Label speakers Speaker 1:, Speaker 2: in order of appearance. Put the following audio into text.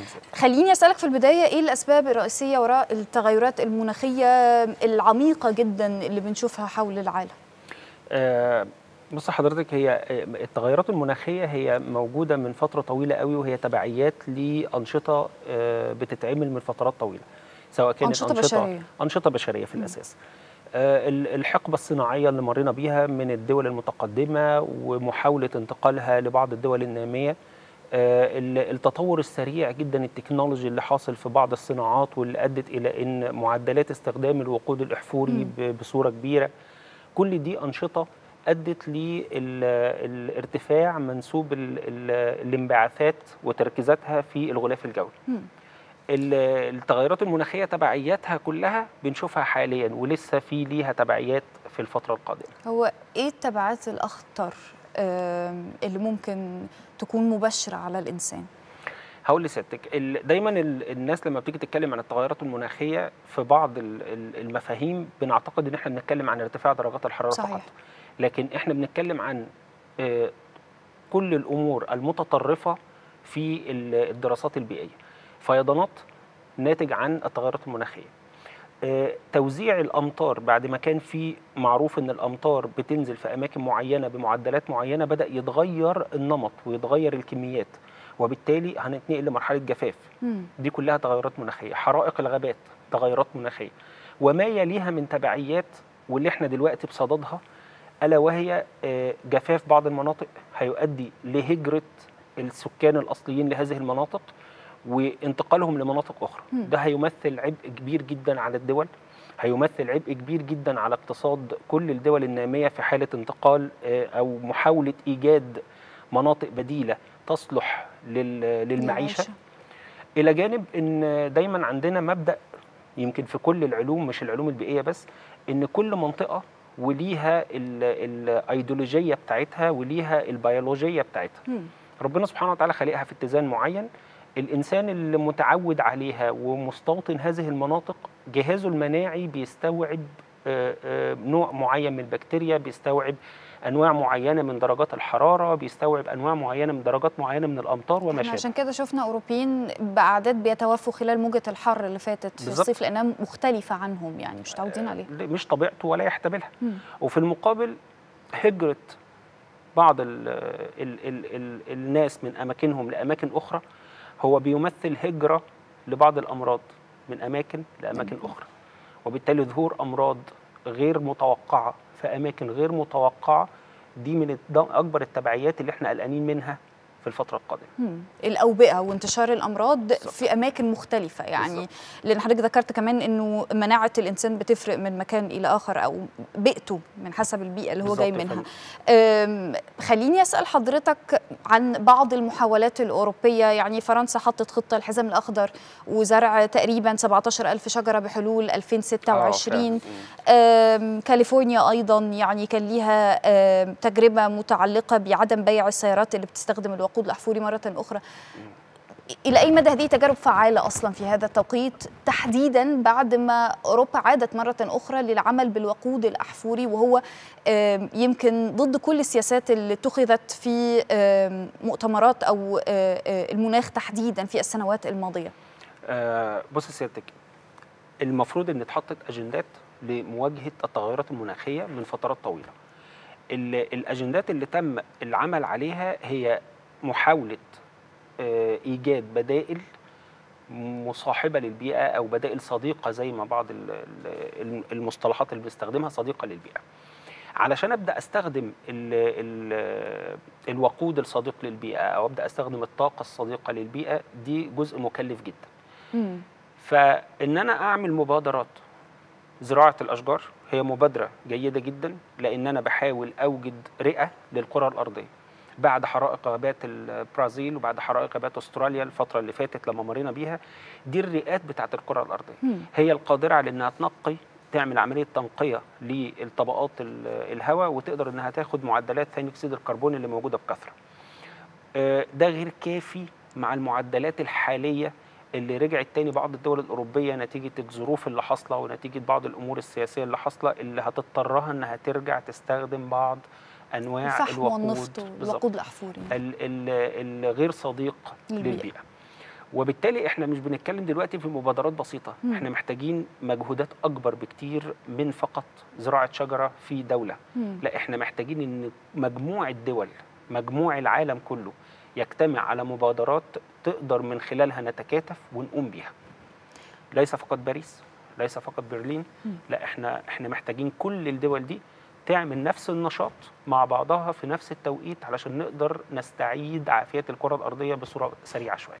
Speaker 1: خليني أسألك في البداية إيه الأسباب الرئيسية وراء التغيرات المناخية العميقة جدا اللي بنشوفها حول العالم؟
Speaker 2: بص حضرتك، هي التغيرات المناخية هي موجودة من فترة طويلة قوي، وهي تبعيات لأنشطة بتتعمل من فترات طويلة، سواء كانت أنشطة بشرية في الأساس. الحقبة الصناعية اللي مرينا بيها من الدول المتقدمة ومحاولة انتقالها لبعض الدول النامية، التطور السريع جدا التكنولوجي اللي حاصل في بعض الصناعات واللي أدت إلى أن معدلات استخدام الوقود الأحفوري بصورة كبيرة، كل دي أنشطة أدت لارتفاع منسوب الانبعاثات وتركيزاتها في الغلاف الجوي. التغيرات المناخية تبعياتها كلها بنشوفها حاليا، ولسه في ليها تبعيات في الفترة القادمة.
Speaker 1: هو إيه التبعات الأخطر اللي ممكن تكون مبشرة على الإنسان؟
Speaker 2: هقول لسيادتك، دايما الناس لما بتيجي تتكلم عن التغيرات المناخية في بعض المفاهيم بنعتقد ان احنا بنتكلم عن ارتفاع درجات الحرارة فقط، لكن احنا بنتكلم عن كل الامور المتطرفة في الدراسات البيئية. فيضانات ناتج عن التغيرات المناخية، توزيع الامطار بعد ما كان في معروف ان الامطار بتنزل في اماكن معينة بمعدلات معينة، بدأ يتغير النمط ويتغير الكميات، وبالتالي هنتنقل لمرحلة جفاف. دي كلها تغيرات مناخية. حرائق الغابات تغيرات مناخية، وما يليها من تبعيات واللي احنا دلوقتي بصددها، ألا وهي جفاف بعض المناطق هيؤدي لهجرة السكان الأصليين لهذه المناطق وانتقالهم لمناطق أخرى. ده هيمثل عبء كبير جدا على الدول، هيمثل عبء كبير جدا على اقتصاد كل الدول النامية في حالة انتقال أو محاولة إيجاد مناطق بديلة تصلح للمعيشة. إلى جانب أن دايما عندنا مبدأ يمكن في كل العلوم، مش العلوم البيئية بس، أن كل منطقة وليها الأيديولوجية بتاعتها وليها البيولوجية بتاعتها. ربنا سبحانه وتعالى خلقها في اتزان معين. الإنسان اللي متعود عليها ومستوطن هذه المناطق، جهازه المناعي بيستوعب نوع معين من البكتيريا، بيستوعب أنواع معينة من درجات الحرارة، بيستوعب أنواع معينة من درجات معينة من الأمطار وما شابه.
Speaker 1: عشان كده شفنا أوروبيين بأعداد بيتوفوا خلال موجة الحر اللي فاتت في الصيف، لأنها مختلفة عنهم، يعني مش متعودين عليها،
Speaker 2: مش طبيعته ولا يحتملها. وفي المقابل هجرة بعض الناس من أماكنهم لأماكن أخرى هو بيمثل هجرة لبعض الأمراض من أماكن لأماكن أخرى، وبالتالي ظهور أمراض غير متوقعة في أماكن غير متوقعة. دي من أكبر التبعيات اللي احنا قلقانين منها في الفترة القادمة.
Speaker 1: الأوبئة وانتشار الأمراض في أماكن مختلفة، يعني لأن حضرتك ذكرت كمان إنه مناعة الإنسان بتفرق من مكان إلى آخر، أو بيئته من حسب البيئة اللي هو جاي منها. خليني أسأل حضرتك عن بعض المحاولات الأوروبية. يعني فرنسا حطت خطة الحزام الأخضر وزرع تقريبا 17,000 شجرة بحلول 2026. كاليفورنيا أيضا يعني كان ليها تجربة متعلقة بعدم بيع السيارات اللي بتستخدم الوقود الأحفوري مرة أخرى. إلى أي مدى هذه تجارب فعالة أصلا في هذا التوقيت، تحديدا بعد ما أوروبا عادت مرة أخرى للعمل بالوقود الأحفوري، وهو يمكن ضد كل السياسات اللي اتخذت في مؤتمرات أو المناخ تحديدا في السنوات الماضية؟
Speaker 2: بص سيادتك، المفروض أن اتحطت أجندات لمواجهة التغيرات المناخية من فترات طويلة. الأجندات اللي تم العمل عليها هي محاولة إيجاد بدائل مصاحبة للبيئة أو بدائل صديقة، زي ما بعض المصطلحات اللي بنستخدمها صديقة للبيئة. علشان أبدأ أستخدم الوقود الصديق للبيئة أو أبدأ أستخدم الطاقة الصديقة للبيئة، دي جزء مكلف جدا. فإن أنا أعمل مبادرات زراعة الأشجار هي مبادرة جيدة جدا، لأن أنا بحاول أوجد رئة للقرى الأرضية بعد حرائق غابات البرازيل وبعد حرائق غابات أستراليا الفترة اللي فاتت لما مرينا بيها. دي الرئات بتاعت القرى الأرضية، هي القادرة على أنها تنقي، تعمل عملية تنقية للطبقات الهواء، وتقدر أنها تاخد معدلات ثاني أكسيد الكربون اللي موجودة بكثرة. ده غير كافي مع المعدلات الحالية اللي رجعت تاني بعض الدول الأوروبية نتيجة الظروف اللي حاصلة ونتيجة بعض الأمور السياسية اللي حاصلة، اللي هتضطرها أنها ترجع تستخدم بعض أنواع
Speaker 1: الفحم والنفط والوقود الأحفوري
Speaker 2: الغير صديق للبيئة. وبالتالي احنا مش بنتكلم دلوقتي في مبادرات بسيطه، احنا محتاجين مجهودات اكبر بكتير من فقط زراعه شجره في دوله. لا، احنا محتاجين ان مجموع الدول، مجموع العالم كله يجتمع على مبادرات تقدر من خلالها نتكاتف ونقوم بيها. ليس فقط باريس، ليس فقط برلين، لا، احنا محتاجين كل الدول دي تعمل نفس النشاط مع بعضها في نفس التوقيت علشان نقدر نستعيد عافية الكرة الأرضية بصورة سريعة شوية.